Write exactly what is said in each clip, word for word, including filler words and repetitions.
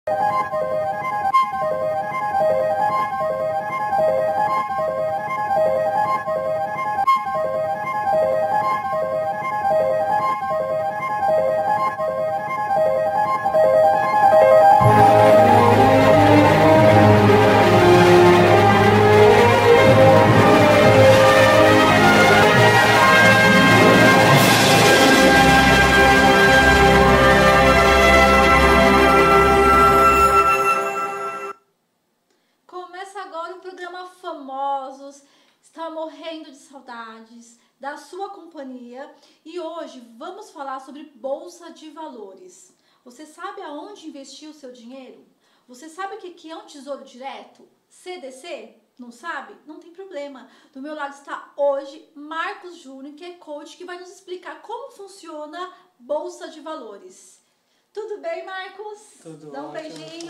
Começa agora o programa Famosos. Está morrendo de saudades da sua companhia e hoje vamos falar sobre Bolsa de Valores. Você sabe aonde investir o seu dinheiro? Você sabe o que é um tesouro direto? C D C? Não sabe? Não tem problema. Do meu lado está hoje Marcos Júnior, que é coach, que vai nos explicar como funciona Bolsa de Valores. Tudo bem, Marcos? Tudo Dá um ótimo, beijinho.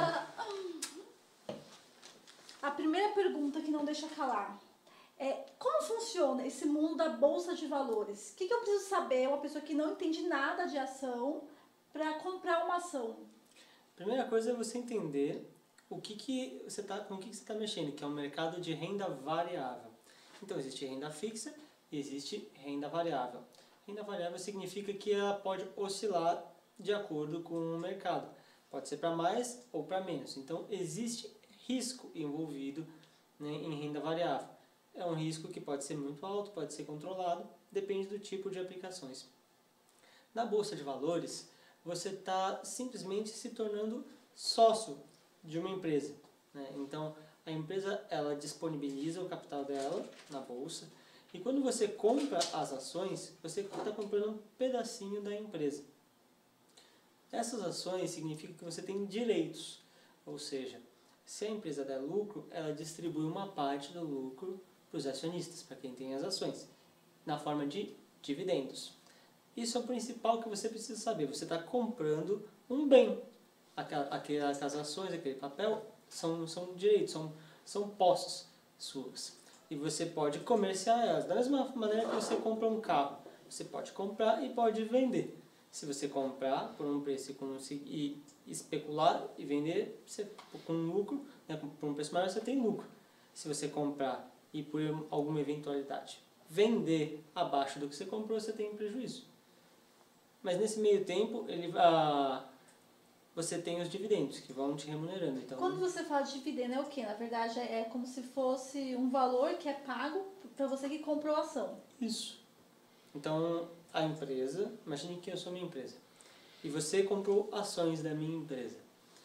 A primeira pergunta que não deixa calar é: como funciona esse mundo da Bolsa de Valores? O que, que eu preciso saber, uma pessoa que não entende nada de ação, para comprar uma ação? Primeira coisa é você entender o que que você tá, com o que, que você está mexendo, que é um mercado de renda variável. Então existe renda fixa e existe renda variável. Renda variável significa que ela pode oscilar de acordo com o mercado. Pode ser para mais ou para menos. Então existe risco envolvido, né, em renda variável. É um risco que pode ser muito alto, pode ser controlado, depende do tipo de aplicações. Na Bolsa de Valores, você está simplesmente se tornando sócio de uma empresa, né? Então, a empresa ela disponibiliza o capital dela na Bolsa e quando você compra as ações, você está comprando um pedacinho da empresa. Essas ações significam que você tem direitos, ou seja, se a empresa der lucro, ela distribui uma parte do lucro para os acionistas, para quem tem as ações, na forma de dividendos. Isso é o principal que você precisa saber. Você está comprando um bem. Aquelas ações, aquele papel, são, são direitos, são, são posses suas. E você pode comerciar elas. Da mesma maneira que você compra um carro, você pode comprar e pode vender. Se você comprar por um preço e conseguir especular e vender você, com lucro, né, por um preço maior, você tem lucro. Se você comprar e por alguma eventualidade vender abaixo do que você comprou, você tem prejuízo. Mas nesse meio tempo, ele, ah, você tem os dividendos que vão te remunerando. Então, quando você fala de dividendo, é o quê? Na verdade, é como se fosse um valor que é pago para você que comprou a ação. Isso. Então, a empresa, imagine que eu sou minha empresa, e você comprou ações da minha empresa.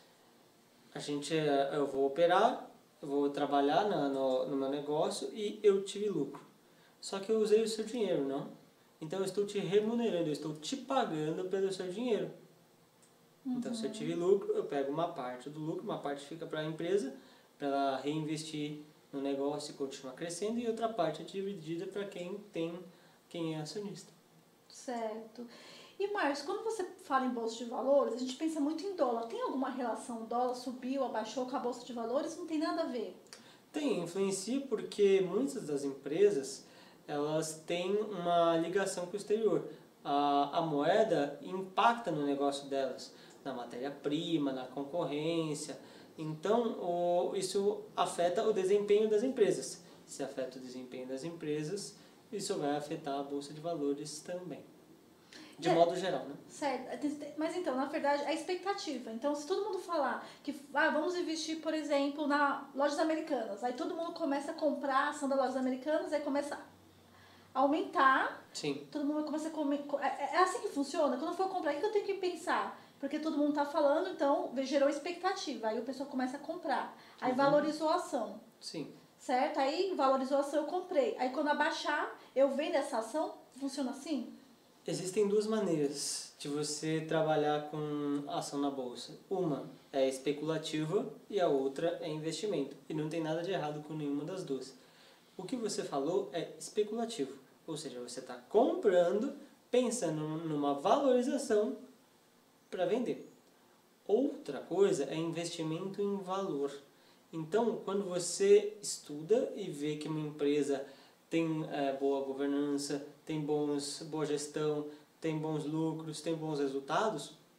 A gente, eu vou operar, eu vou trabalhar no, no, no meu negócio e eu tive lucro. Só que eu usei o seu dinheiro, não? Então eu estou te remunerando, eu estou te pagando pelo seu dinheiro. Uhum. Então se eu tive lucro, eu pego uma parte do lucro, uma parte fica para a empresa, para ela reinvestir no negócio e continuar crescendo, e outra parte é dividida para quem tem, quem é acionista. Certo. E Márcio, quando você fala em Bolsa de Valores, a gente pensa muito em dólar. Tem alguma relação? O dólar subiu, abaixou com a Bolsa de Valores? Não tem nada a ver? Tem, influencia porque muitas das empresas elas têm uma ligação com o exterior. A, a moeda impacta no negócio delas, na matéria-prima, na concorrência. Então, o, isso afeta o desempenho das empresas. Se afeta o desempenho das empresas, isso vai afetar a Bolsa de Valores também. De é, modo geral, né? Certo. Mas então, na verdade, é expectativa. Então, se todo mundo falar que ah, vamos investir, por exemplo, na Lojas Americanas, aí todo mundo começa a comprar a ação das Lojas Americanas, aí começa a aumentar. Sim. Todo mundo começa a comer. É, é assim que funciona? Quando eu for comprar, o que eu tenho que pensar? Porque todo mundo está falando, então gerou expectativa. Aí o pessoal começa a comprar. Aí uhum. valorizou a ação. Sim. Certo? Aí valorizou a ação, eu comprei. Aí quando abaixar, eu vendo essa ação? Funciona assim? Existem duas maneiras de você trabalhar com ação na bolsa. Uma é especulativa e a outra é investimento. E não tem nada de errado com nenhuma das duas. O que você falou é especulativo. Ou seja, você está comprando pensando numa valorização para vender. Outra coisa é investimento em valor. Então, quando você estuda e vê que uma empresa tem é, boa governança, tem bons, boa gestão, tem bons lucros, tem bons resultados,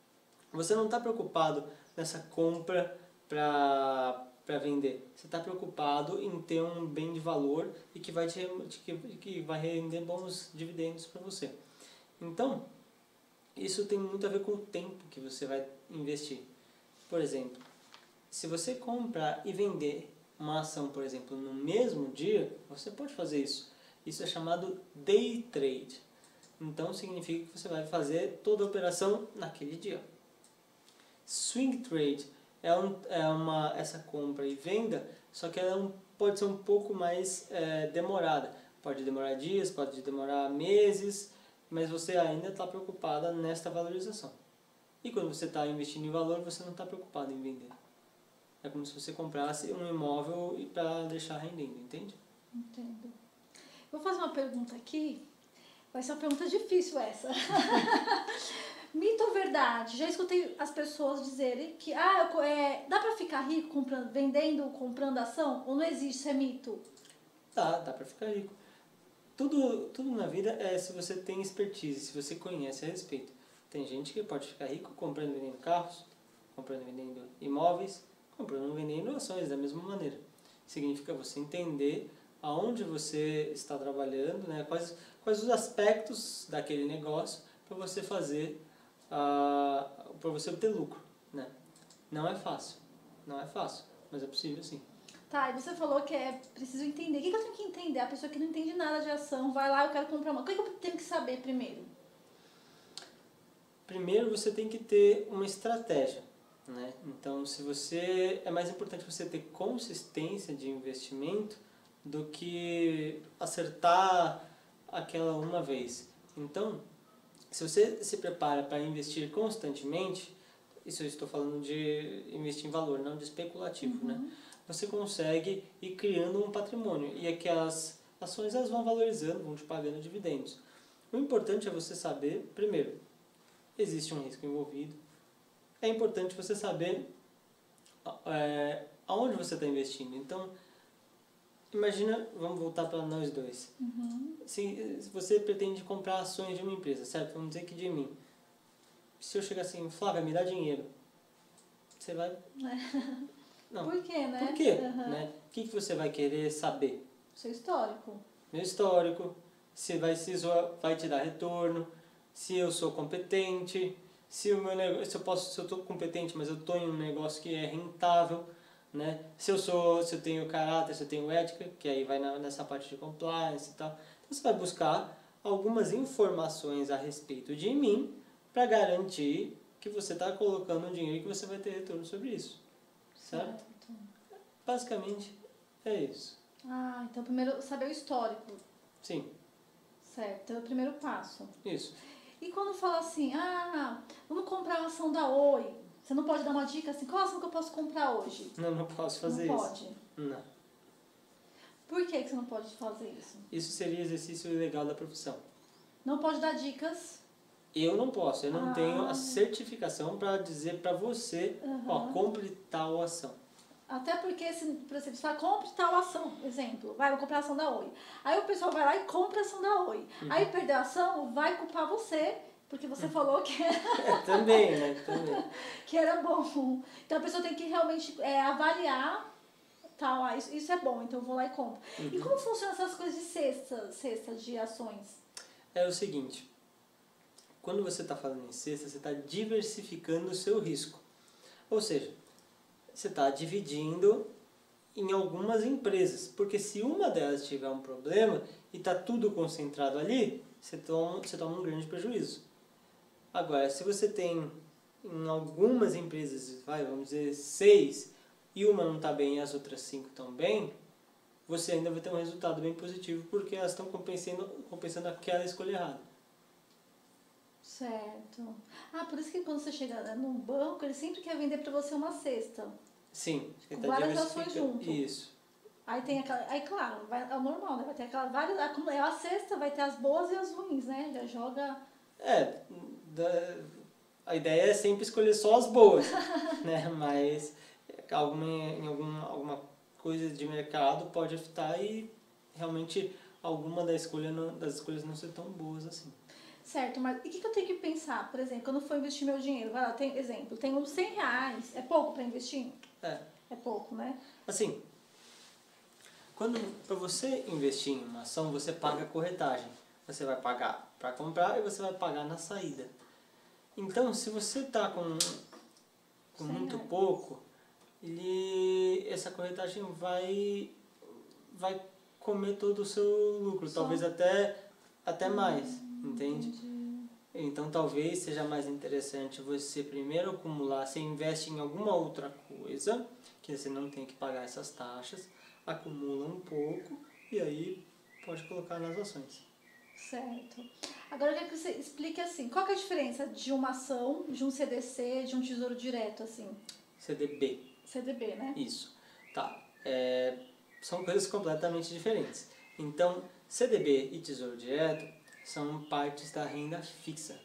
você não está preocupado nessa compra para para vender. Você está preocupado em ter um bem de valor e que vai, te, que, que vai render bons dividendos para você. Então, isso tem muito a ver com o tempo que você vai investir. Por exemplo, se você comprar e vender uma ação, por exemplo, no mesmo dia, você pode fazer isso. Isso é chamado day trade. Então, significa que você vai fazer toda a operação naquele dia. Swing trade é, um, é uma, essa compra e venda, só que ela é um, pode ser um pouco mais é, demorada. Pode demorar dias, pode demorar meses, mas você ainda está preocupada nesta valorização. E quando você está investindo em valor, você não está preocupado em vender. É como se você comprasse um imóvel para deixar rendendo, entende? Entendo. Vou fazer uma pergunta aqui. Vai ser uma pergunta difícil essa. Mito ou verdade? Já escutei as pessoas dizerem que ah, eu, é, dá para ficar rico comprando, vendendo, comprando ação? Ou não existe? Isso é mito? Dá, dá para ficar rico. Tudo, tudo na vida é se você tem expertise, se você conhece a respeito. Tem gente que pode ficar rico comprando e vendendo carros, comprando e vendendo imóveis, comprando e vendendo ações da mesma maneira. Significa você entender aonde você está trabalhando, né? quais, quais os aspectos daquele negócio para você fazer, uh, para você obter lucro. Né? Não é fácil, não é fácil, mas é possível sim. Tá, e você falou que é preciso entender. O que eu tenho que entender? A pessoa que não entende nada de ação, vai lá, eu quero comprar uma. O que eu tenho que saber primeiro? Primeiro você tem que ter uma estratégia. Né? Então, se você é mais importante você ter consistência de investimento do que acertar aquela uma vez. Então, se você se prepara para investir constantemente, isso eu estou falando de investir em valor, não de especulativo, Uhum. né? Você consegue ir criando um patrimônio e aquelas ações elas vão valorizando, vão te pagando dividendos. O importante é você saber, primeiro, existe um risco envolvido. É importante você saber é, aonde você está investindo. Então, imagina, vamos voltar para nós dois. Uhum. Se, se você pretende comprar ações de uma empresa, certo? Vamos dizer que de mim. Se eu chegar assim, Flávia, me dá dinheiro. Você vai... Não. Por quê, né? Por quê? Uhum. Né? O que, que você vai querer saber? Seu histórico. Meu histórico, se vai, se vai te dar retorno, se eu sou competente... Se, o meu negócio, se eu posso, se eu estou competente, mas eu estou em um negócio que é rentável, né? Se eu sou, se eu tenho caráter, se eu tenho ética, que aí vai na, nessa parte de compliance e tal. Então você vai buscar algumas informações a respeito de mim para garantir que você está colocando um dinheiro e que você vai ter retorno sobre isso, certo? certo? Basicamente é isso. Ah, então primeiro saber o histórico. Sim. Certo, é o primeiro passo. Isso. E quando fala assim, ah, vamos comprar uma ação da Oi, você não pode dar uma dica assim, qual ação que eu posso comprar hoje? Não, não posso fazer não isso. Não pode? Não. Por que que você não pode fazer isso? Isso seria exercício ilegal da profissão. Não pode dar dicas? Eu não posso, eu não ah. tenho a certificação para dizer para você, uhum. ó, compre tal ação. Até porque, se, por exemplo, você fala, compre tal ação, exemplo, vai, vou comprar a ação da Oi. Aí o pessoal vai lá e compra a ação da Oi. Uhum. Aí perdeu a ação, vai culpar você, porque você uhum. falou que era... É, também, né? Também. que era bom. Então a pessoa tem que realmente é, avaliar, tal, ah, isso, isso é bom, então eu vou lá e compro. Uhum. E como funcionam essas coisas de cesta, cesta de ações? É o seguinte, quando você está falando em cesta, você está diversificando o seu risco. Ou seja, você está dividindo em algumas empresas, porque se uma delas tiver um problema e está tudo concentrado ali, você toma, você toma um grande prejuízo. Agora, se você tem em algumas empresas, vai, vamos dizer, seis, e uma não está bem e as outras cinco estão bem, você ainda vai ter um resultado bem positivo, porque elas estão compensando, compensando aquela escolha errada. Certo. Ah, por isso que quando você chega num banco, ele sempre quer vender para você uma cesta. Sim. Com tá várias ações junto. Isso. Aí tem aquela... Aí, claro, vai, é o normal, né? Vai ter aquela... Várias, a, a cesta vai ter as boas e as ruins, né? Já joga... É, da, a ideia é sempre escolher só as boas, né? Mas alguma, em alguma, alguma coisa de mercado pode afetar e realmente alguma da escolha não, das escolhas não ser tão boas assim. Certo, mas e o que, que eu tenho que pensar? Por exemplo, quando eu for investir meu dinheiro, vai lá, tem exemplo, tenho cem reais, é pouco para investir? É. É pouco, né? Assim, quando para você investir em uma ação, você paga a corretagem. Você vai pagar para comprar e você vai pagar na saída. Então, se você está com, com muito reais. pouco, ele, essa corretagem vai, vai comer todo o seu lucro, Só. talvez até, até mais, Hum, entende? entendi. Então talvez seja mais interessante você primeiro acumular, você investe em alguma outra coisa, que você não tem que pagar essas taxas, acumula um pouco e aí pode colocar nas ações. Certo. Agora eu quero que você explique assim, qual que é a diferença de uma ação, de um C D C, de um tesouro direto, assim? C D B. C D B, né? Isso. Tá. É, são coisas completamente diferentes. Então, C D B e Tesouro Direto são partes da renda fixa.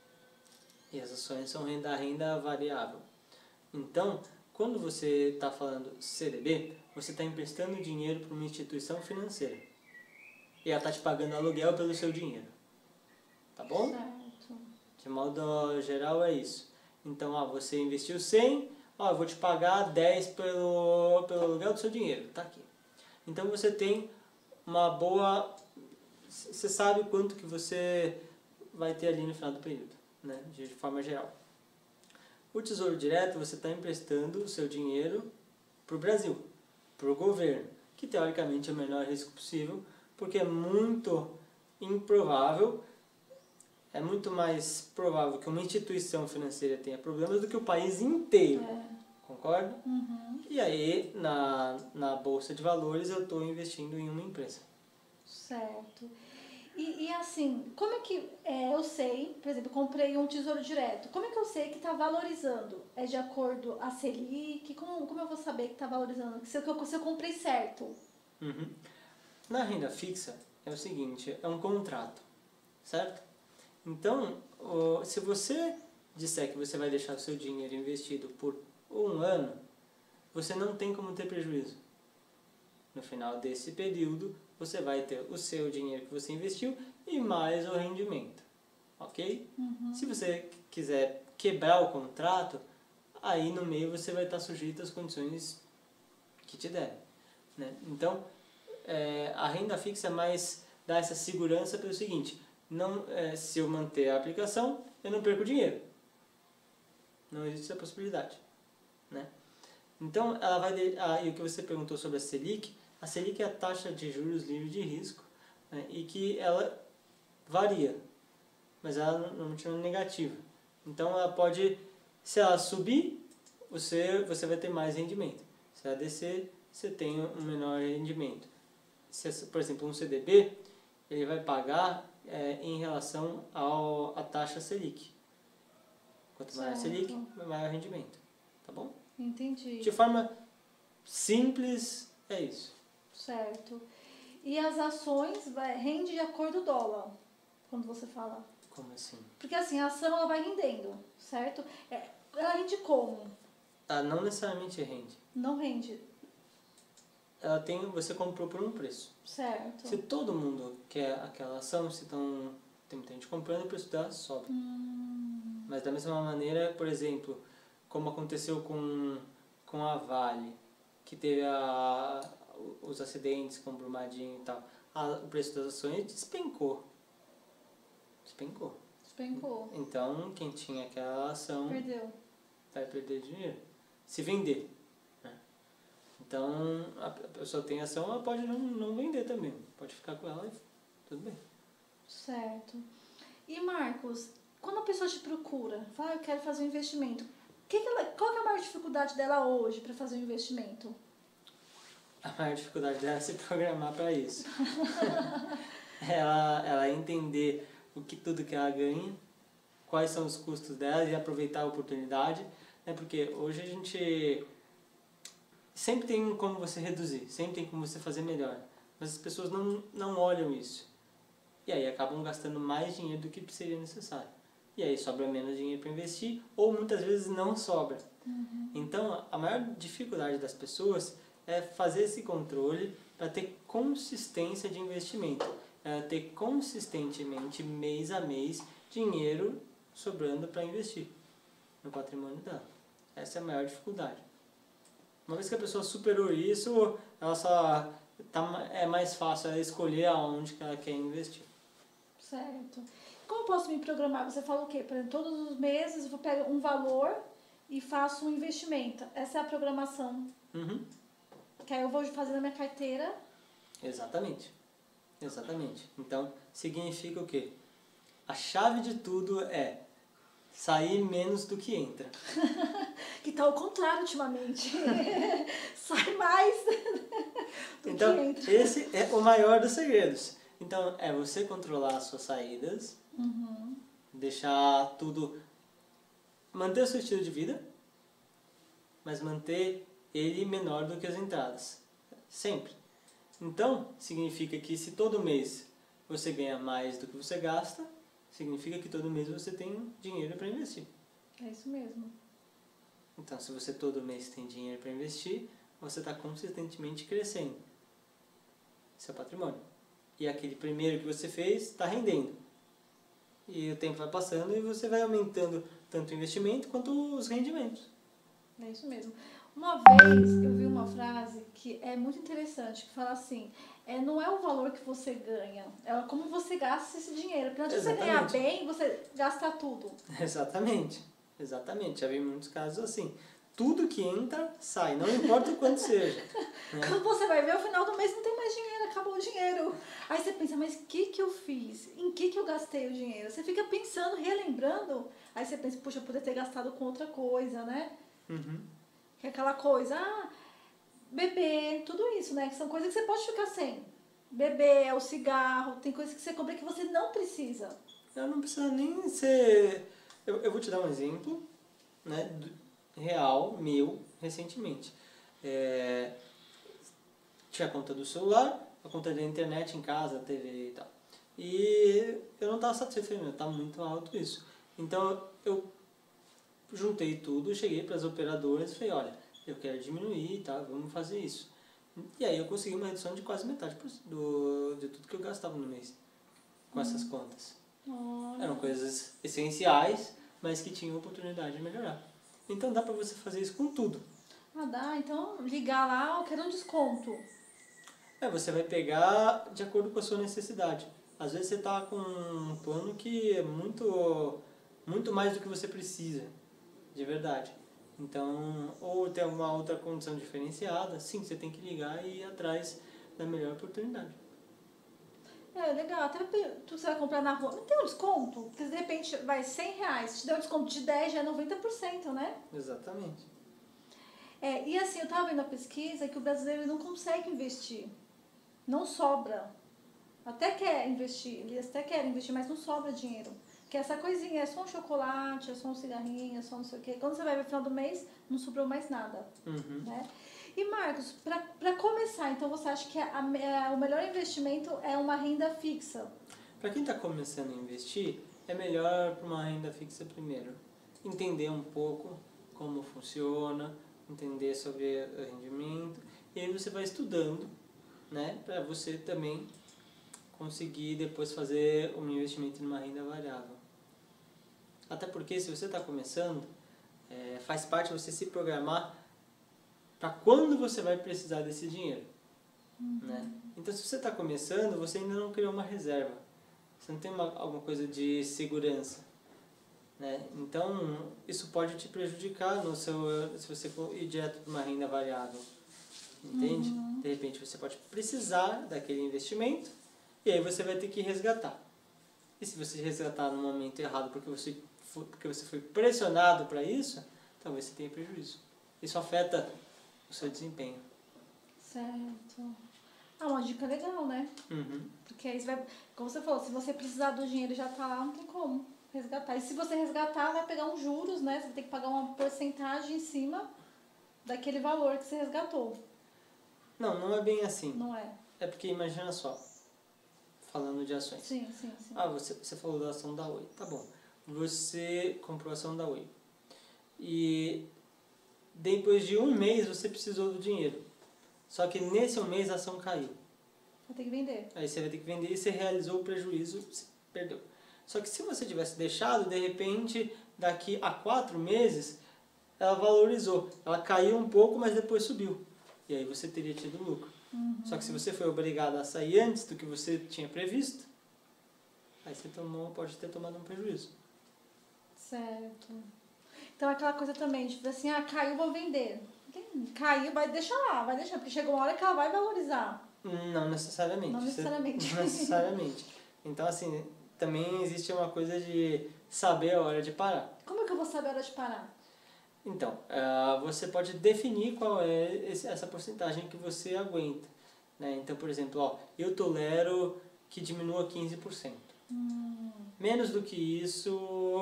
E as ações são renda, renda variável. Então, quando você está falando C D B, você está emprestando dinheiro para uma instituição financeira. E ela está te pagando aluguel pelo seu dinheiro. Tá bom? Certo. De modo geral é isso. Então, ó, você investiu cem, ó, eu vou te pagar dez pelo, pelo aluguel do seu dinheiro. Tá aqui. Então você tem uma boa... Você sabe quanto que você vai ter ali no final do período, né? De forma geral. O Tesouro Direto, você está emprestando o seu dinheiro para o Brasil, para o governo, que teoricamente é o menor risco possível, porque é muito improvável, é muito mais provável que uma instituição financeira tenha problemas do que o país inteiro. É. Concorda? Uhum. E aí, na, na Bolsa de Valores, eu estou investindo em uma empresa. Certo. E, e assim, como é que é, eu sei, por exemplo, eu comprei um tesouro direto, como é que eu sei que está valorizando? É de acordo a Selic? Como, como eu vou saber que está valorizando? Se eu, se eu comprei certo? Uhum. Na renda fixa, é o seguinte, é um contrato, certo? Então, o, se você disser que você vai deixar o seu dinheiro investido por um ano, você não tem como ter prejuízo. No final desse período, você vai ter o seu dinheiro que você investiu e mais o rendimento, ok? Uhum. Se você quiser quebrar o contrato, aí no meio você vai estar sujeito às condições que te derem, né? Então, é, a renda fixa é mais dá essa segurança pelo seguinte, não, é, se eu manter a aplicação, eu não perco dinheiro. Não existe essa possibilidade, né? Então, ela vai de, ah, e o que você perguntou sobre a Selic, a Selic é a taxa de juros livre de risco, né, e que ela varia, mas ela normalmente não é negativa. Então, ela pode, se ela subir, você, você vai ter mais rendimento. Se ela descer, você tem um menor rendimento. Se, por exemplo, um C D B, ele vai pagar é, em relação ao, à taxa Selic. Quanto maior a Selic, maior o rendimento. Tá bom? Entendi. De forma simples, é isso. Certo. E as ações vai, rende de acordo com o dólar, quando você fala? Como assim? Porque assim, a ação ela vai rendendo, certo? É, ela rende como? Ah, não necessariamente rende. Não rende. Ela tem, você comprou por um preço. Certo. Se todo mundo quer aquela ação, se tão, tem muita gente comprando, o preço dela sobe. Hum. Mas da mesma maneira, por exemplo, como aconteceu com, com a Vale, que teve a, os acidentes com Brumadinho e tal, a, o preço das ações despencou. Despencou. Despencou. Então, quem tinha aquela ação Perdeu. vai perder dinheiro. Se vender. Né? Então, a pessoa tem ação, ela pode não, não vender também. Pode ficar com ela e tudo bem. Certo. E Marcos, quando a pessoa te procura, fala, ah, eu quero fazer um investimento, que que ela, qual que é a maior dificuldade dela hoje para fazer um investimento? A maior dificuldade dela é se programar para isso. ela, ela entender o que tudo que ela ganha, quais são os custos dela e aproveitar a oportunidade, né? Porque hoje a gente sempre tem como você reduzir, sempre tem como você fazer melhor, mas as pessoas não, não olham isso e aí acabam gastando mais dinheiro do que seria necessário e aí sobra menos dinheiro para investir ou muitas vezes não sobra. Uhum. Então a maior dificuldade das pessoas é fazer esse controle para ter consistência de investimento. é ter consistentemente, mês a mês, dinheiro sobrando para investir no patrimônio dela. Essa é a maior dificuldade. Uma vez que a pessoa superou isso, ela só tá, é mais fácil ela escolher aonde que ela quer investir. Certo. Como eu posso me programar? Você fala o quê? Por exemplo, todos os meses eu pego um valor e faço um investimento. Essa é a programação. Uhum. Que aí eu vou fazer na minha carteira. Exatamente. Exatamente. Então, significa o quê? A chave de tudo é sair menos do que entra. Que tá ao contrário ultimamente. Sai mais do então, que entra. Esse é o maior dos segredos. Então, é você controlar as suas saídas, uhum. deixar tudo... Manter o seu estilo de vida, mas manter ele menor do que as entradas. Sempre. Então, significa que se todo mês você ganha mais do que você gasta, significa que todo mês você tem dinheiro para investir. É isso mesmo. Então, se você todo mês tem dinheiro para investir, você está consistentemente crescendo seu patrimônio. E aquele primeiro que você fez está rendendo. E o tempo vai passando e você vai aumentando tanto o investimento quanto os rendimentos. É isso mesmo. Uma vez eu vi uma frase que é muito interessante, que fala assim, é, não é o valor que você ganha, é como você gasta esse dinheiro. Porque não adianta você ganhar bem e você gastar tudo. Exatamente. Exatamente. Já vi muitos casos assim. Tudo que entra, sai. Não importa o quanto seja. Né? Quando você vai ver, ao final do mês não tem mais dinheiro, acabou o dinheiro. Aí você pensa, mas o que que eu fiz? Em que que eu gastei o dinheiro? Você fica pensando, relembrando. Aí você pensa, puxa, eu poderia ter gastado com outra coisa, né? Uhum. Que é aquela coisa, ah, beber, tudo isso, né? Que são coisas que você pode ficar sem. Beber, o cigarro, tem coisas que você compra que você não precisa. Eu não precisa nem ser... Eu, eu vou te dar um exemplo, né, real, meu, recentemente. É... Tinha a conta do celular, a conta da internet em casa, T V e tal. E eu não estava satisfeito, meu, tá muito alto isso. Então eu juntei tudo, cheguei para as operadoras e falei, olha, eu quero diminuir, tá, vamos fazer isso. E aí eu consegui uma redução de quase metade do, de tudo que eu gastava no mês com hum. essas contas. Olha. Eram coisas essenciais, mas que tinham oportunidade de melhorar. Então dá para você fazer isso com tudo. Ah, dá. Então ligar lá, eu quero um desconto. É, você vai pegar de acordo com a sua necessidade. Às vezes você está com um plano que é muito, muito mais do que você precisa, de verdade. Então, ou tem alguma outra condição diferenciada, sim, você tem que ligar e ir atrás da melhor oportunidade. É, legal. Até tu você vai comprar na rua, não tem um desconto? Porque de repente vai cem reais, te deu um desconto de dez, já é noventa por cento, né? Exatamente. É, e assim, eu estava vendo a pesquisa que o brasileiro não consegue investir. Não sobra. Até quer investir, eles até querem investir, mas não sobra dinheiro. Que essa coisinha é só um chocolate, é só um cigarrinho, é só não sei o quê. Quando você vai ver no final do mês, não sobrou mais nada. Uhum. Né? E Marcos, para começar, então você acha que a, a, o melhor investimento é uma renda fixa? Para quem está começando a investir, é melhor para uma renda fixa primeiro. Entender um pouco como funciona, entender sobre o rendimento, e aí você vai estudando, né, para você também conseguir depois fazer um investimento numa renda variável. Até porque se você está começando, é, faz parte você se programar para quando você vai precisar desse dinheiro. Uhum. Né? Então se você está começando, você ainda não criou uma reserva. Você não tem uma, alguma coisa de segurança. Né? Então isso pode te prejudicar no seu, se você ir direto para uma renda variável. Entende? Uhum. De repente você pode precisar daquele investimento e aí você vai ter que resgatar. E se você resgatar no momento errado porque você foi, porque você foi pressionado para isso, talvez você tenha prejuízo. Isso afeta o seu desempenho. Certo. Ah, uma dica legal, né? Uhum. Porque aí você vai, como você falou, se você precisar do dinheiro já tá lá, não tem como resgatar. E se você resgatar, vai pegar uns juros, né? Você vai ter que pagar uma porcentagem em cima daquele valor que você resgatou. Não, não é bem assim. Não é? É porque imagina só, falando de ações. Sim, sim, sim. Ah, você, você falou da ação da Oi. Tá bom. Você comprou a ação da Oi. E depois de um mês você precisou do dinheiro. Só que nesse um mês a ação caiu. Vai ter que vender. Aí você vai ter que vender e você realizou o prejuízo, você perdeu. Só que se você tivesse deixado, de repente, daqui a quatro meses, ela valorizou. Ela caiu um pouco, mas depois subiu. E aí você teria tido lucro. Uhum. Só que se você foi obrigado a sair antes do que você tinha previsto, aí você tomou, pode ter tomado um prejuízo. Certo. Então aquela coisa também, tipo assim, ah, caiu, vou vender. Caiu, vai deixar lá, vai deixar, porque chegou uma hora que ela vai valorizar. Não necessariamente. Não necessariamente. Você, não necessariamente. Então, assim, também existe uma coisa de saber a hora de parar. Como é que eu vou saber a hora de parar? Então, uh, você pode definir qual é esse, essa porcentagem que você aguenta. Né? Então, por exemplo, ó, eu tolero que diminua quinze por cento. Hum. Menos do que isso,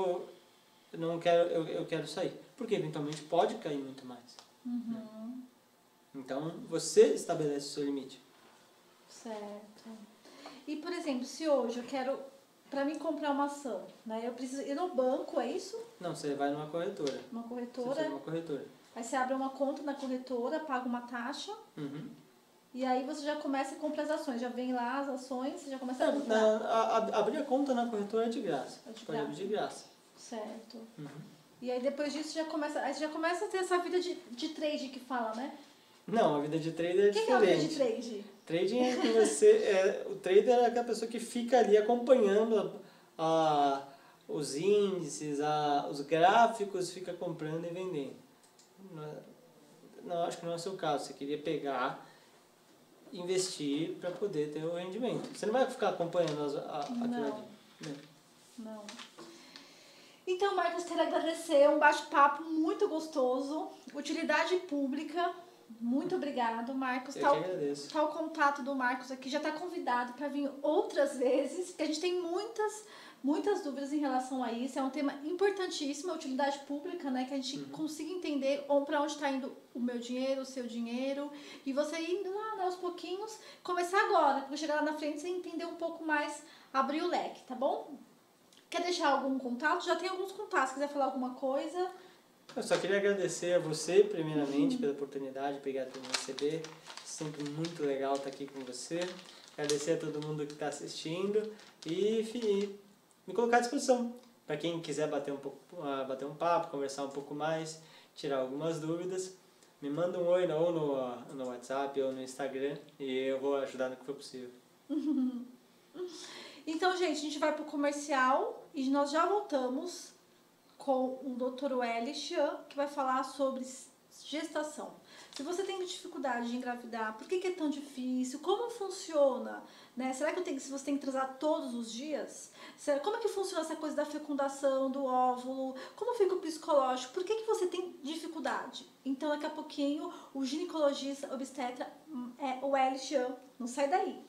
eu não quero, eu, eu quero sair. Porque eventualmente pode cair muito mais. Uhum. Né? Então, você estabelece o seu limite. Certo. E, por exemplo, se hoje eu quero, para mim comprar uma ação, né, eu preciso ir no banco, é isso? Não, você vai numa corretora. Uma Você corretora. precisa de uma corretora. Aí você abre uma conta na corretora, paga uma taxa. Uhum. E aí você já começa a comprar as ações. Já vem lá as ações, você já começa a É, comprar. na, a, a, abrir a conta na corretora é de graça. É de Pode abrir graça. de graça. Certo. Uhum. E aí depois disso já começa, aí você já começa a ter essa vida de, de trade que fala, né? Não, a vida de trader é O que diferente. é a vida de trade? Trading é que você... É, o trader é aquela pessoa que fica ali acompanhando a, a, os índices, a, os gráficos, fica comprando e vendendo. Não, não, acho que não é o seu caso. Você queria pegar, investir para poder ter o rendimento. Você não vai ficar acompanhando as, a, aquilo Não. ali. Né? Não. Então, Marcos, quero agradecer, um bate-papo muito gostoso, utilidade pública. Muito obrigado, Marcos. Eu tá, que agradeço. Tá o contato do Marcos aqui, já está convidado para vir outras vezes, porque a gente tem muitas, muitas dúvidas em relação a isso. É um tema importantíssimo, a utilidade pública, né? Que a gente uhum. consiga entender para onde está indo o meu dinheiro, o seu dinheiro, e você indo lá, né, aos pouquinhos, começar agora, quando chegar lá na frente, você entender um pouco mais, abrir o leque, tá bom? Quer deixar algum contato? Já tem alguns contatos, se quiser falar alguma coisa... Eu só queria agradecer a você, primeiramente, uhum. pela oportunidade, obrigado por me receber. Sempre muito legal estar aqui com você. Agradecer a todo mundo que está assistindo e, enfim, me colocar à disposição. Para quem quiser bater um, pouco, bater um papo, conversar um pouco mais, tirar algumas dúvidas, me manda um oi ou no, no WhatsApp ou no Instagram e eu vou ajudar no que for possível. Então, gente, a gente vai para o comercial e nós já voltamos com o doutor Welley Xian, que vai falar sobre gestação. Se você tem dificuldade de engravidar, por que, que é tão difícil? Como funciona? Né? Será que eu tenho, se você tem que transar todos os dias? Será, como é que funciona essa coisa da fecundação, do óvulo? Como fica o psicológico? Por que, que você tem dificuldade? Então, daqui a pouquinho, o ginecologista obstetra é o Welley Xian. Não sai daí.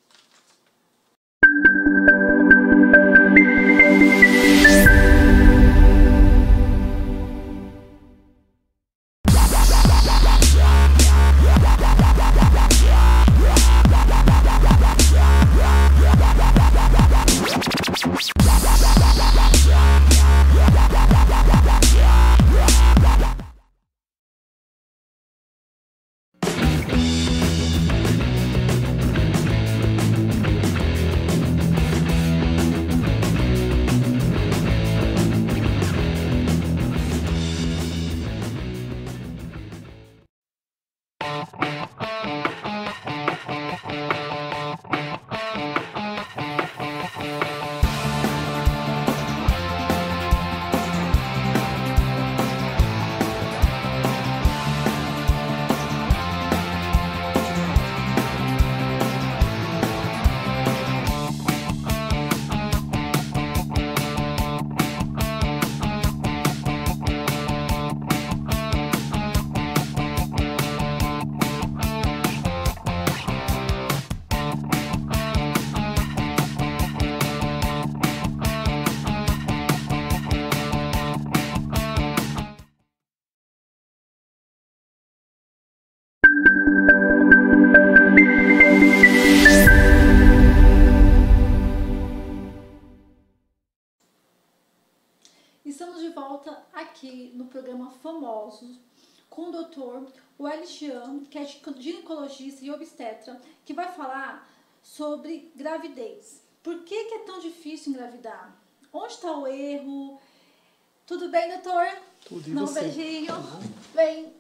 Estamos de volta aqui no programa Famosos com o doutor Welley Xian, que é ginecologista e obstetra, que vai falar sobre gravidez. Por que que é tão difícil engravidar? Onde está o erro? Tudo bem, doutor? Tudo, e Não, você? beijinho. Uhum. Bem.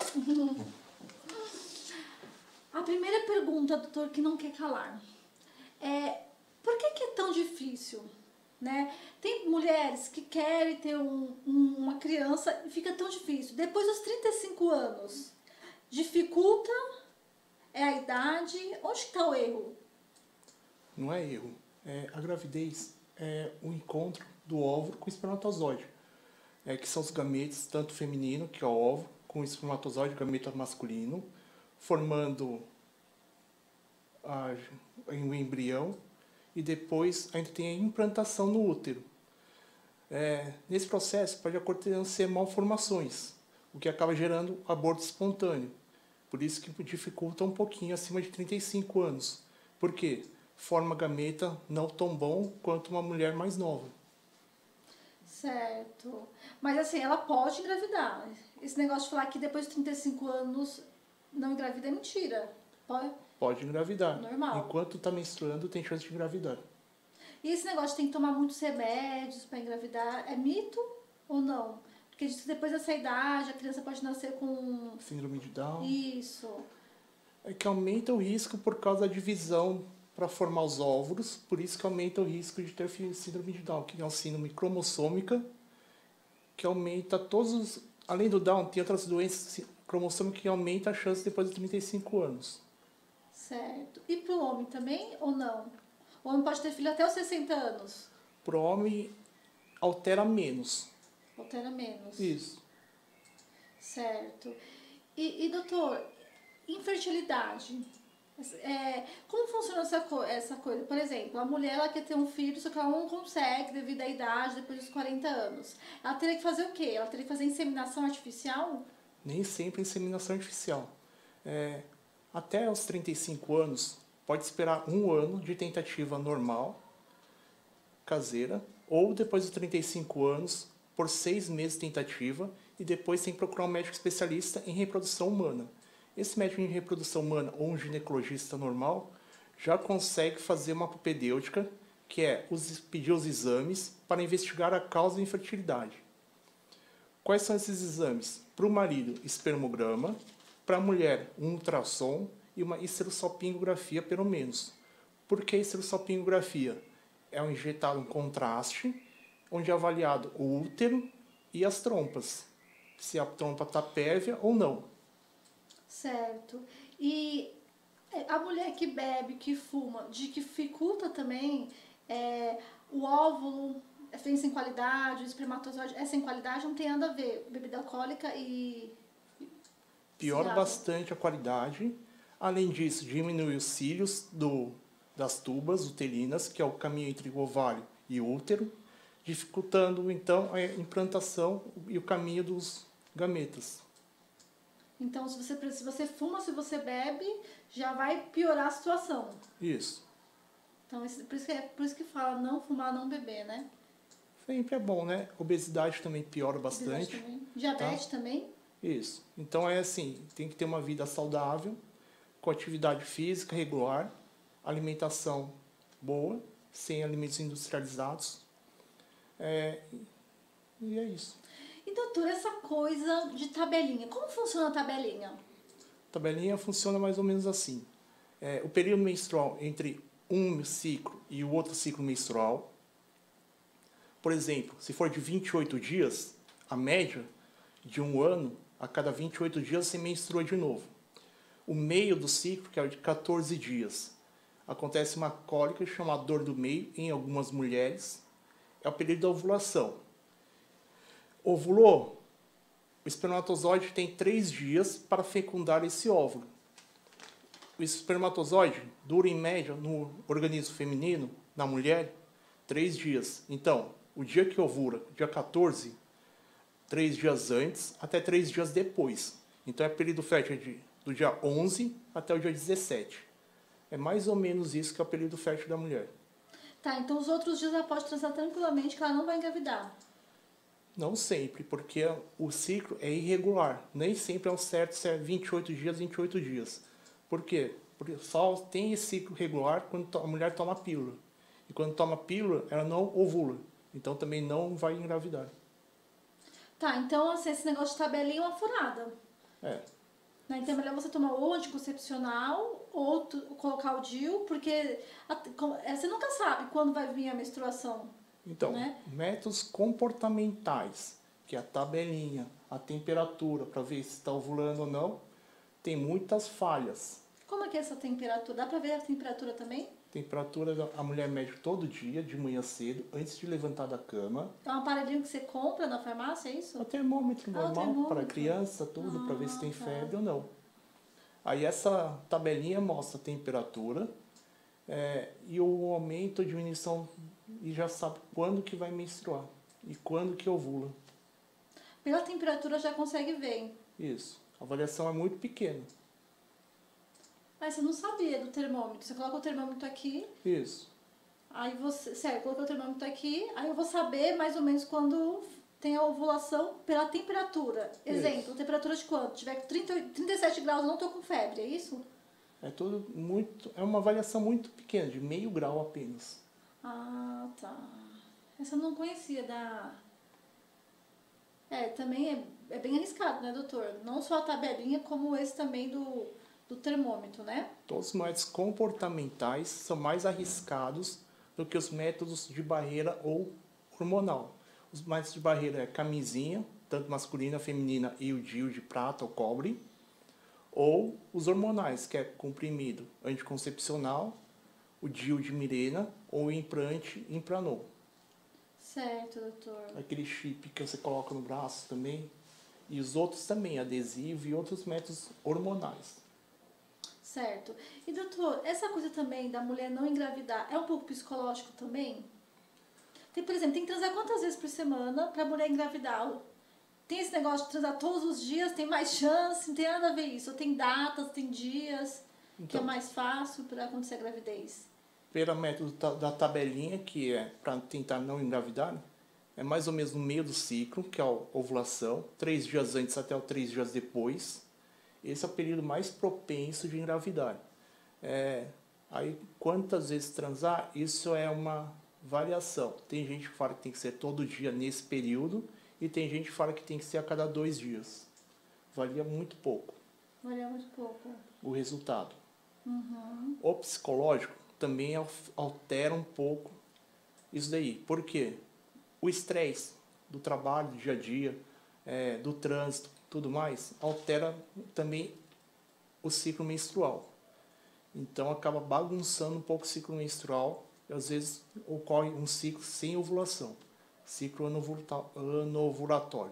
A primeira pergunta, doutor, que não quer calar, é por que que é tão difícil? Né? Tem mulheres que querem ter um, um, uma criança e fica tão difícil. Depois dos trinta e cinco anos, dificulta? É a idade? Onde está o erro? Não é erro. É, a gravidez é o encontro do óvulo com o espermatozoide, é, que são os gametas, tanto feminino, que é o óvulo, com o espermatozoide, gameta masculino, formando a, um embrião, e depois ainda tem a implantação no útero. É, nesse processo pode acontecer malformações, o que acaba gerando aborto espontâneo. Por isso que dificulta um pouquinho acima de trinta e cinco anos. Por quê? Forma gameta não tão bom quanto uma mulher mais nova. Certo. Mas assim, ela pode engravidar. Esse negócio de falar que depois de trinta e cinco anos não engravida é mentira. Pode? Pode engravidar. Normal. Enquanto está menstruando, tem chance de engravidar. E esse negócio de tem que tomar muitos remédios para engravidar, é mito ou não? Porque diz que depois dessa idade a criança pode nascer com... Síndrome de Down. Isso. É que aumenta o risco por causa da divisão para formar os óvulos, por isso que aumenta o risco de ter síndrome de Down, que é uma síndrome cromossômica, que aumenta todos os... Além do Down, tem outras doenças cromossômicas que aumentam a chance depois de trinta e cinco anos. Certo. E para o homem também ou não? O homem pode ter filho até os sessenta anos? Para o homem, altera menos. Altera menos. Isso. Certo. E, e doutor, infertilidade. É, como funciona essa, co essa coisa? Por exemplo, a mulher ela quer ter um filho, só que ela não consegue devido à idade, depois dos quarenta anos. Ela teria que fazer o quê? Ela teria que fazer inseminação artificial? Nem sempre inseminação artificial. É, até os trinta e cinco anos, pode esperar um ano de tentativa normal, caseira, ou depois dos trinta e cinco anos, por seis meses de tentativa, e depois tem que procurar um médico especialista em reprodução humana. Esse médico em reprodução humana ou um ginecologista normal já consegue fazer uma propedêutica, que é os, pedir os exames para investigar a causa da infertilidade. Quais são esses exames? Para o marido, espermograma, para a mulher, um ultrassom e uma histerosalpingografia, pelo menos. Por que histerosalpingografia? É um injetado um contraste, onde é avaliado o útero e as trompas, se a trompa está pérvia ou não. Certo. E a mulher que bebe, que fuma, dificulta também é, o óvulo, é sem qualidade, o espermatozoide é sem qualidade, não tem nada a ver. Bebida alcoólica e... Piora cigarro. bastante a qualidade. Além disso, diminui os cílios do, das tubas uterinas, que é o caminho entre o ovário e o útero, dificultando, então, a implantação e o caminho dos gametas. Então, se você, se você fuma, se você bebe, já vai piorar a situação. Isso. Então, esse, por, isso que é, por isso que fala não fumar, não beber, né? Sempre é bom, né? Obesidade também piora bastante. Também. Diabetes tá? também? Isso. Então, é assim, tem que ter uma vida saudável, com atividade física regular, alimentação boa, sem alimentos industrializados. É, e é isso. E, doutor, essa coisa de tabelinha, como funciona a tabelinha? A tabelinha funciona mais ou menos assim. É, o período menstrual entre um ciclo e o outro ciclo menstrual. Por exemplo, se for de vinte e oito dias, a média de um ano, a cada vinte e oito dias você menstrua de novo. O meio do ciclo, que é o de quatorze dias, acontece uma cólica chamada dor do meio em algumas mulheres. É o período da ovulação. Ovulou, o espermatozoide tem três dias para fecundar esse óvulo. O espermatozoide dura, em média, no organismo feminino, na mulher, três dias. Então, o dia que ovula, dia quatorze, três dias antes, até três dias depois. Então, é período fértil de, do dia onze até o dia dezessete. É mais ou menos isso que é o período fértil da mulher. Tá, então os outros dias ela pode transar tranquilamente que ela não vai engravidar. Não sempre, porque o ciclo é irregular. Nem sempre é o certo se é vinte e oito dias, vinte e oito dias. Por quê? Porque só tem esse ciclo regular quando a mulher toma pílula. E quando toma pílula, ela não ovula. Então também não vai engravidar. Tá, então assim, esse negócio de tabelinha é uma furada. É. Né? Então é melhor você tomar ou anticoncepcional ou tu, colocar o D I U, porque a, com, é, você nunca sabe quando vai vir a menstruação. Então, né? métodos comportamentais, que é a tabelinha, a temperatura, para ver se está ovulando ou não, tem muitas falhas. Como é que é essa temperatura? Dá pra ver a temperatura também? Temperatura a mulher mede todo dia, de manhã cedo, antes de levantar da cama. É um aparelhinho que você compra na farmácia, é isso? É o termômetro Ah, o normal termômetro. para criança, tudo, Ah, para ver se tem tá. febre ou não. Aí essa tabelinha mostra a temperatura é, e o aumento ou diminuição, e já sabe quando que vai menstruar e quando que ovula. Pela temperatura já consegue ver, hein? Isso. A avaliação é muito pequena. Mas você não sabia do termômetro. Você coloca o termômetro aqui, Isso. aí você... Certo, coloquei o termômetro aqui, aí eu vou saber mais ou menos quando tem a ovulação pela temperatura. Exemplo, Isso. temperatura de quanto? Se tiver trinta, trinta e sete graus, eu não tô com febre, é isso? É tudo muito, é uma avaliação muito pequena, de meio grau apenas. Ah, tá. Essa eu não conhecia da... É, também é, é bem arriscado, né, doutor? Não só a tabelinha, como esse também do, do termômetro, né? Todos os métodos comportamentais são mais arriscados do que os métodos de barreira ou hormonal. Os métodos de barreira é camisinha, tanto masculina, feminina, e o D I U de prata ou cobre. Ou os hormonais, que é comprimido anticoncepcional, o D I U de Mirena ou o implante Impranol. Certo, doutor. Aquele chip que você coloca no braço também. E os outros também, adesivo e outros métodos hormonais. Certo. E, doutor, essa coisa também da mulher não engravidar é um pouco psicológico também? Tem, por exemplo, tem que transar quantas vezes por semana pra mulher engravidar? Tem esse negócio de transar todos os dias, tem mais chance, não tem nada a ver isso. Ou tem datas, tem dias Então, que é mais fácil para acontecer a gravidez. Pelo método ta- da tabelinha, que é para tentar não engravidar, é mais ou menos no meio do ciclo, que é a ovulação, três dias antes até os três dias depois. Esse é o período mais propenso de engravidar. É, aí, quantas vezes transar, isso é uma variação. Tem gente que fala que tem que ser todo dia nesse período, e tem gente que fala que tem que ser a cada dois dias. Varia muito pouco Varia muito pouco. o resultado. Uhum. O psicológico também al- altera um pouco isso daí. Por quê? O estresse do trabalho, do dia a dia, é, do trânsito, tudo mais, altera também o ciclo menstrual. Então acaba bagunçando um pouco o ciclo menstrual e às vezes ocorre um ciclo sem ovulação, ciclo anovulata- anovulatório.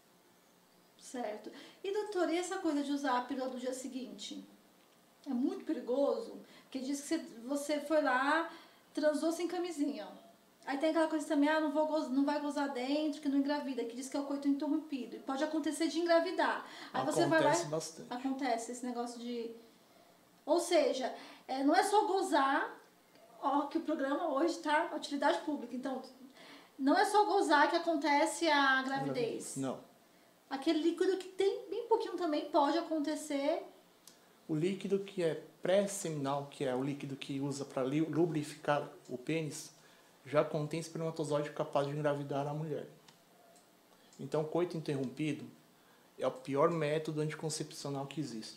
Certo. E, doutor, e essa coisa de usar a pílula do dia seguinte? É muito perigoso? Porque diz que você, você foi lá, transou sem camisinha. Aí tem aquela coisa também, ah, não, vou goz- não vai gozar dentro, que não engravida, que diz que é o coito interrompido. E pode acontecer de engravidar. Aí você vai lá Acontece e- bastante. Acontece esse negócio de... Ou seja, é, não é só gozar, ó, que o programa hoje tá utilidade pública. Então, não é só gozar que acontece a gravidez. Não. Aquele líquido que tem bem pouquinho também pode acontecer. O líquido que é pré-seminal, que é o líquido que usa para lubrificar o pênis, já contém espermatozoide capaz de engravidar a mulher. Então, o coito interrompido é o pior método anticoncepcional que existe.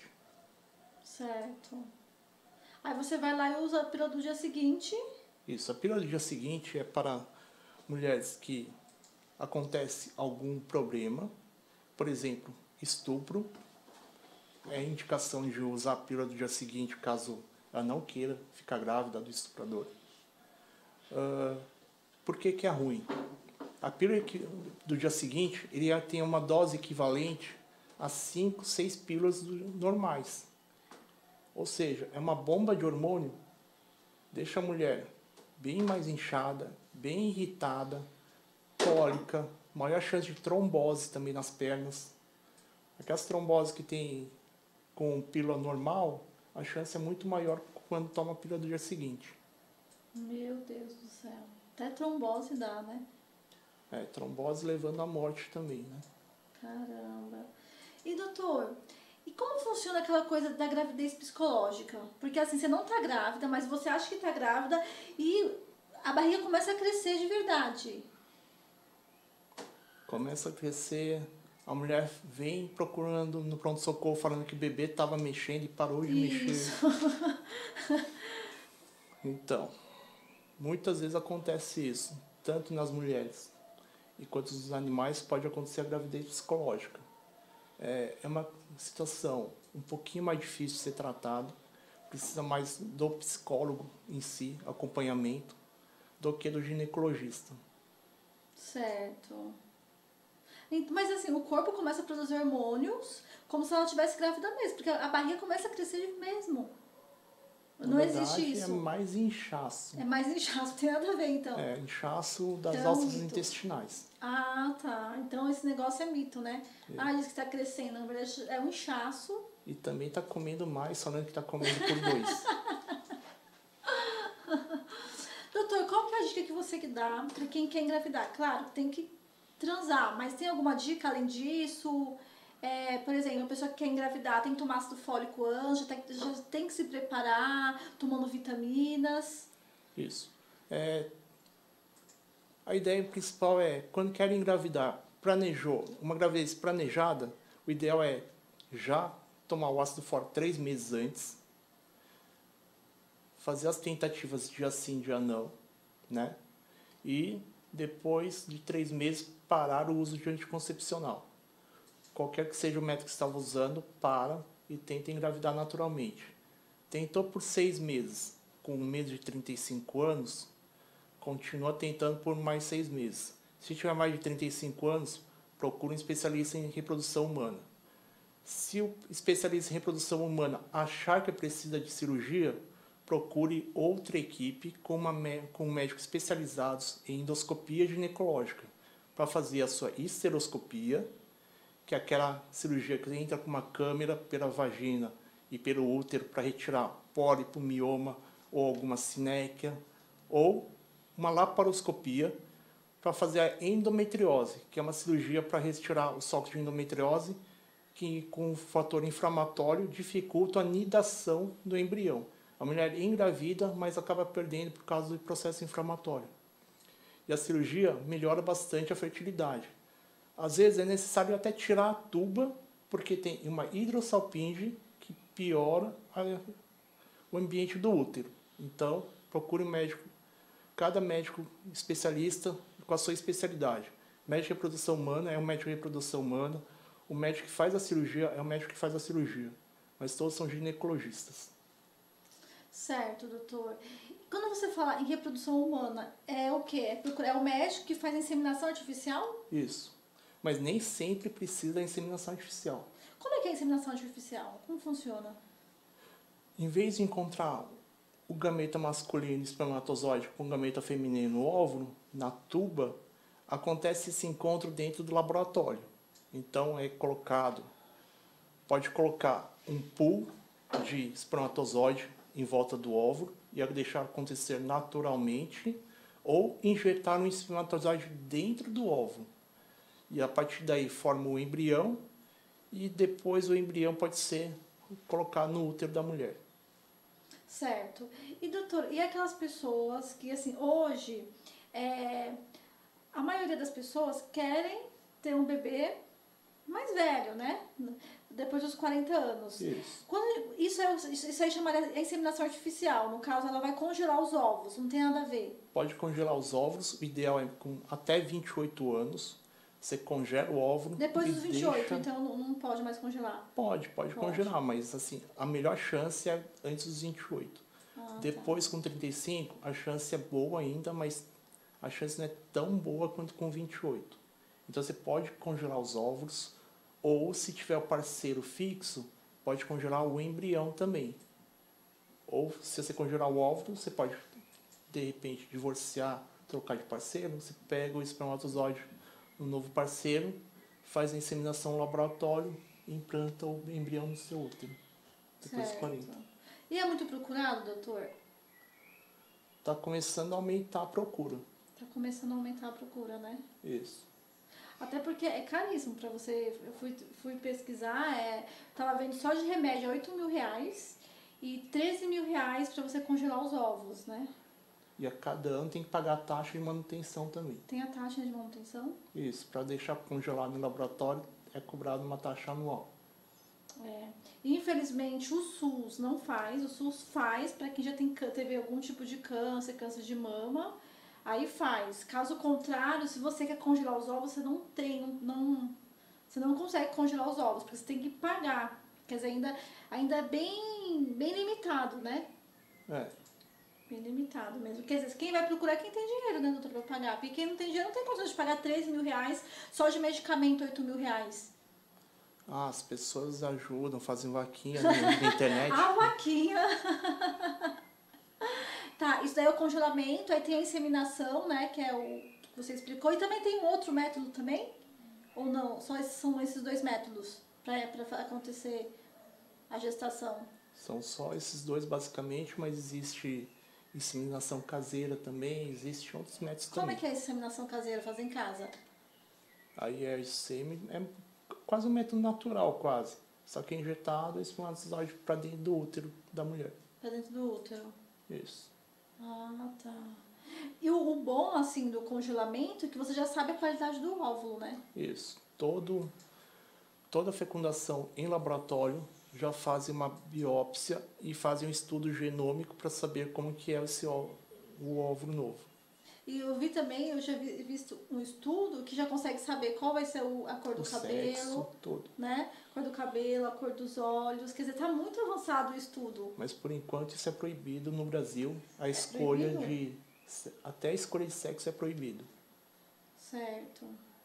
Certo. Aí você vai lá e usa a pílula do dia seguinte. Isso. A pílula do dia seguinte é para mulheres que acontece algum problema, por exemplo, estupro. É indicação de usar a pílula do dia seguinte caso ela não queira ficar grávida do estuprador. Uh, por que que é ruim? A pílula que- do dia seguinte ele já tem uma dose equivalente a cinco, seis pílulas do- normais. Ou seja, é uma bomba de hormônio, deixa a mulher bem mais inchada, bem irritada, cólica, maior chance de trombose também nas pernas. Aquelas tromboses que tem com pílula normal, a chance é muito maior quando toma a pílula do dia seguinte. Meu Deus do céu. Até trombose dá, né? É, trombose levando à morte também, né? Caramba. E, doutor, E como funciona aquela coisa da gravidez psicológica? Porque assim, você não tá grávida, mas você acha que tá grávida e a barriga começa a crescer de verdade. Começa a crescer, a mulher vem procurando no pronto-socorro falando que o bebê estava mexendo e parou de Isso. mexer. Então, muitas vezes acontece isso, tanto nas mulheres e quanto nos animais pode acontecer a gravidez psicológica. É, é uma situação um pouquinho mais difícil de ser tratado, precisa mais do psicólogo em si, acompanhamento, do que do ginecologista. Certo. Ent- Mas assim, o corpo começa a produzir hormônios como se ela estivesse grávida mesmo, porque a barriga começa a crescer mesmo. Na Não verdade, existe isso. é mais inchaço. É mais inchaço, tem nada a ver então. É, inchaço das Então, alças mito. intestinais. Ah, tá. Então esse negócio é mito, né? É. Ah, diz que tá crescendo. Na verdade, é um inchaço. E também está comendo mais, falando que está comendo por dois. Doutor, qual que é a dica que você que dá para quem quer engravidar? Claro, tem que transar, mas tem alguma dica além disso? É, por exemplo, a pessoa que quer engravidar tem que tomar ácido fólico antes, já tem, já tem que se preparar, tomando vitaminas. Isso. É, a ideia principal é, quando quer engravidar, planejou uma gravidez planejada, o ideal é já tomar o ácido fólico três meses antes, fazer as tentativas dia sim, dia não, né? E depois de três meses parar o uso de anticoncepcional. Qualquer que seja o método que você estava usando, para e tenta engravidar naturalmente. Tentou por seis meses, com um mês de trinta e cinco anos, continua tentando por mais seis meses. Se tiver mais de trinta e cinco anos, procure um especialista em reprodução humana. Se o especialista em reprodução humana achar que precisa de cirurgia, procure outra equipe com, uma, com médicos especializados em endoscopia ginecológica para fazer a sua histeroscopia, que é aquela cirurgia que entra com uma câmera pela vagina e pelo útero para retirar pólipo, mioma ou alguma sinéquia, ou uma laparoscopia para fazer a endometriose, que é uma cirurgia para retirar o sócio de endometriose, que com um fator inflamatório dificulta a nidação do embrião. A mulher engravida, mas acaba perdendo por causa do processo inflamatório. E a cirurgia melhora bastante a fertilidade. Às vezes é necessário até tirar a tuba, porque tem uma hidrossalpinge que piora a, o ambiente do útero. Então, procure um médico, cada médico especialista com a sua especialidade. O médico de reprodução humana é um médico de reprodução humana, o médico que faz a cirurgia é o médico que faz a cirurgia, mas todos são ginecologistas. Certo, doutor. Quando você fala em reprodução humana, é o quê? É, procurar, é o médico que faz a inseminação artificial? Isso. Mas nem sempre precisa da inseminação artificial. Como é que é a inseminação artificial? Como funciona? Em vez de encontrar o gameta masculino espermatozoide com o gameta feminino no óvulo, na tuba, acontece esse encontro dentro do laboratório. Então é colocado, pode colocar um pool de espermatozoide em volta do óvulo e deixar acontecer naturalmente, ou injetar um espermatozoide dentro do óvulo. E a partir daí forma o embrião e depois o embrião pode ser colocado no útero da mulher. Certo. E doutor, e aquelas pessoas que assim, hoje, é, a maioria das pessoas querem ter um bebê mais velho, né? Depois dos quarenta anos. Isso. Quando, isso, é, isso aí chamaria inseminação artificial. No caso, ela vai congelar os ovos, não tem nada a ver. Pode congelar os óvulos, o ideal é com até vinte e oito anos. Você congela o óvulo. Depois e dos vinte e oito, deixa... então não, não pode mais congelar. Pode, pode, pode congelar, mas assim, a melhor chance é antes dos vinte e oito. Ah, Depois, tá. com trinta e cinco, a chance é boa ainda, mas a chance não é tão boa quanto com vinte e oito. Então você pode congelar os óvulos, ou se tiver o parceiro fixo, pode congelar o embrião também. Ou se você congelar o óvulo, você pode, de repente, divorciar, trocar de parceiro, você pega o espermatozoide no novo parceiro, faz a inseminação no laboratório e implanta o embrião no seu útero. Depois dos Certo. quarenta. E é muito procurado, doutor? Está começando a aumentar a procura. Tá começando a aumentar a procura, né? Isso. Até porque é caríssimo para você. Eu fui, fui pesquisar, é, tava vendo só de remédio oito mil reais e treze mil reais para você congelar os ovos, né? E a cada ano tem que pagar a taxa de manutenção também. Tem a taxa de manutenção? Isso, para deixar congelado no laboratório é cobrado uma taxa anual. É. Infelizmente o SUS não faz, o SUS faz para quem já tem, teve algum tipo de câncer, câncer de mama, aí faz. Caso contrário, se você quer congelar os ovos, você não tem, não, você não consegue congelar os ovos, porque você tem que pagar. Quer dizer, ainda, ainda é bem, bem limitado, né? É. Bem limitado mesmo. Quer dizer, quem vai procurar é quem tem dinheiro, né, doutor, pra pagar. Porque quem não tem dinheiro não tem condição de pagar treze mil reais, só de medicamento oito mil reais. Ah, as pessoas ajudam, fazem vaquinha na, na internet. A vaquinha! Tá, isso daí é o congelamento, aí tem a inseminação, né, que é o que você explicou. E também tem um outro método também? Ou não? Só esses, são esses dois métodos pra, pra acontecer a gestação? São só esses dois basicamente, mas existe inseminação caseira também, existem outros métodos Como também. é que é a inseminação caseira, fazer em casa? Aí é sêmen, é quase um método natural, quase. Só que é injetado esse espermatozoide para dentro do útero da mulher. Pra dentro do útero? Isso. Ah, tá. E o, o bom, assim, do congelamento é que você já sabe a qualidade do óvulo, né? Isso. Todo, toda fecundação em laboratório já fazem uma biópsia e fazem um estudo genômico para saber como que é esse ó, o óvulo novo. E eu vi também, eu já vi visto um estudo que já consegue saber qual vai ser o, a cor do O cabelo, sexo, todo. né? A cor do cabelo, a cor dos olhos. Quer dizer, tá muito avançado o estudo. Mas por enquanto isso é proibido no Brasil. A escolha proibido? de até a escolha de sexo é proibido. Certo.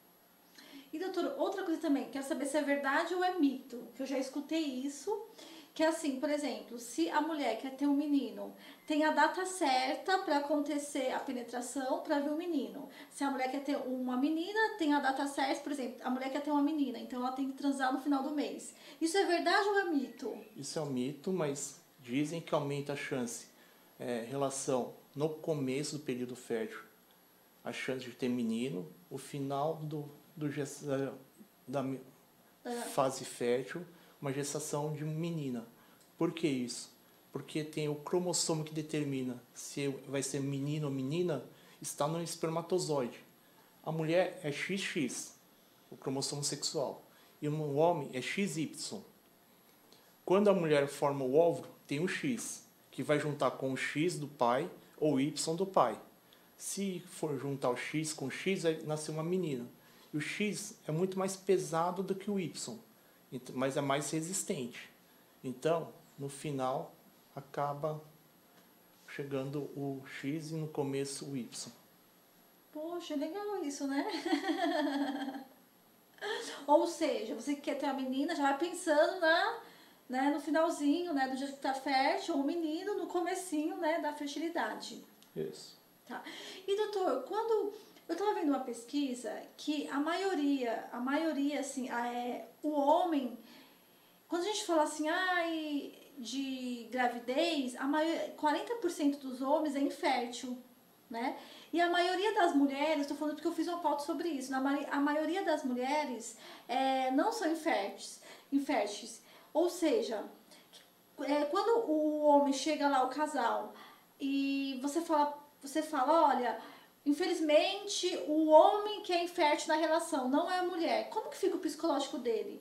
E doutor, outra coisa também, quero saber se é verdade ou é mito, que eu já escutei isso, que é assim, por exemplo, se a mulher quer ter um menino, tem a data certa para acontecer a penetração para ver o menino. Se a mulher quer ter uma menina, tem a data certa, por exemplo, a mulher quer ter uma menina, então ela tem que transar no final do mês. Isso é verdade ou é mito? Isso é um mito, mas dizem que aumenta a chance, é, relação no começo do período fértil, a chance de ter menino, o final do, do gest- da, da fase fértil, uma gestação de menina. Por que isso? Porque tem o cromossomo que determina se vai ser menino ou menina, está no espermatozoide. A mulher é X X, o cromossomo sexual, e o homem é X Y. Quando a mulher forma o óvulo, tem um X, que vai juntar com o X do pai ou Y do pai. Se for juntar o X com o X, vai nascer uma menina. E o X é muito mais pesado do que o Y, mas é mais resistente. Então, no final, acaba chegando o X e no começo o Y. Poxa, legal isso, né? Ou seja, você que quer ter uma menina, já vai pensando na, né, no finalzinho, né, do dia que tá fértil, ou o menino no comecinho, né, da fertilidade. Isso. Tá. E doutor, quando eu estava vendo uma pesquisa que a maioria, a maioria, assim, é, o homem, quando a gente fala assim, ai, de gravidez, a maioria, quarenta por cento dos homens é infértil, né? E a maioria das mulheres, estou falando porque eu fiz uma pauta sobre isso, na, a maioria das mulheres é, não são inférteis, inférteis. Ou seja, é, quando o homem chega lá, o casal, e você fala, você fala, olha, infelizmente o homem que é infértil na relação, não é a mulher. Como que fica o psicológico dele?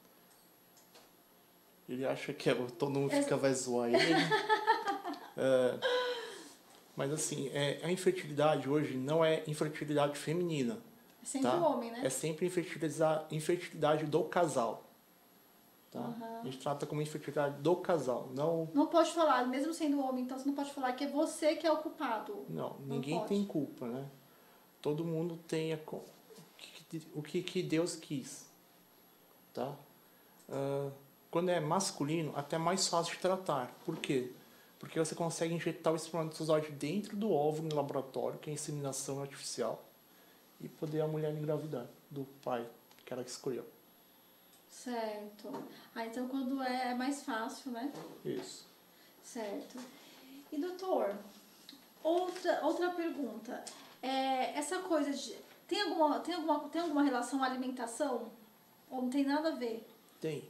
Ele acha que é, todo mundo fica, vai zoar ele. é, mas assim, é, a infertilidade hoje não é infertilidade feminina. É sempre tá? o homem, né? É sempre infertilidade, infertilidade do casal. Tá? Uhum. A gente trata como infertilidade do casal. Não, não pode falar, mesmo sendo homem, então você não pode falar que é você que é o culpado. não, não ninguém pode. tem culpa, né? Todo mundo tem a, o, que, o que, que Deus quis. Tá? Uh, quando é masculino, até é mais fácil de tratar. Por quê? Porque você consegue injetar o espermatozoide dentro do óvulo no laboratório, que é a inseminação artificial, e poder a mulher engravidar do pai que ela escolheu. Certo. Ah, então quando é, é mais fácil, né? Isso. Certo. E doutor, outra, outra pergunta. É, essa coisa de... Tem alguma, tem alguma, tem alguma relação à alimentação? Ou não tem nada a ver? Tem.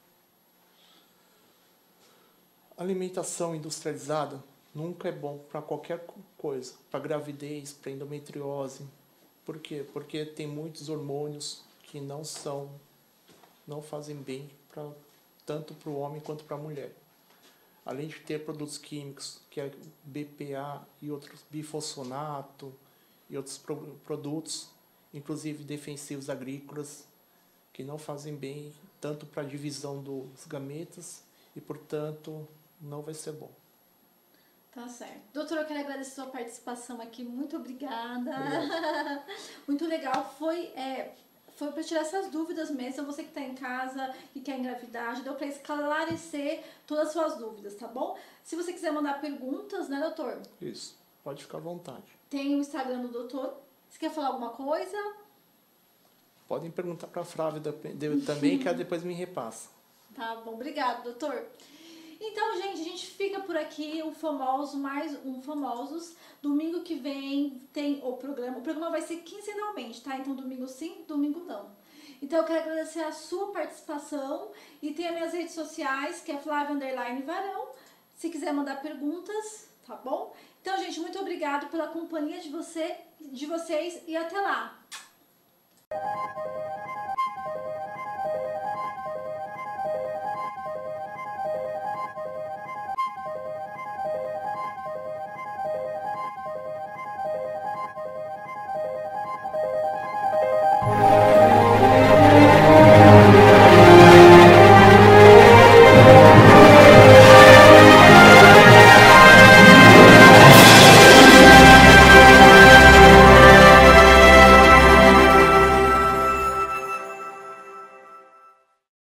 Alimentação industrializada nunca é bom para qualquer coisa, para gravidez, para endometriose. Por quê? Porque tem muitos hormônios que não são, não fazem bem pra, tanto para o homem quanto para a mulher. Além de ter produtos químicos, que é B P A e outros, bifosfonato e outros pro, produtos, inclusive defensivos agrícolas, que não fazem bem tanto para a divisão dos gametas e, portanto, não vai ser bom. Tá certo. Doutora, eu quero agradecer a sua participação aqui. Muito obrigada. Obrigado. Muito legal. Foi, é, foi para tirar essas dúvidas mesmo. Você que está em casa e quer engravidar, já deu para esclarecer todas as suas dúvidas, tá bom? Se você quiser mandar perguntas, né, doutor? Isso. Pode ficar à vontade. Tem o Instagram do doutor. Você quer falar alguma coisa? Podem perguntar para a Flávia também, que ela depois me repassa. Tá bom. Obrigado, doutor. Então, gente, a gente fica por aqui, o Famoso, mais um Famosos. Domingo que vem tem o programa. O programa vai ser quinzenalmente, tá? Então, domingo sim, domingo não. Então, eu quero agradecer a sua participação. E tem as minhas redes sociais, que é Flávia Underline Varão. Se quiser mandar perguntas, tá bom? Então, gente, muito obrigado pela companhia de, você, de vocês e até lá!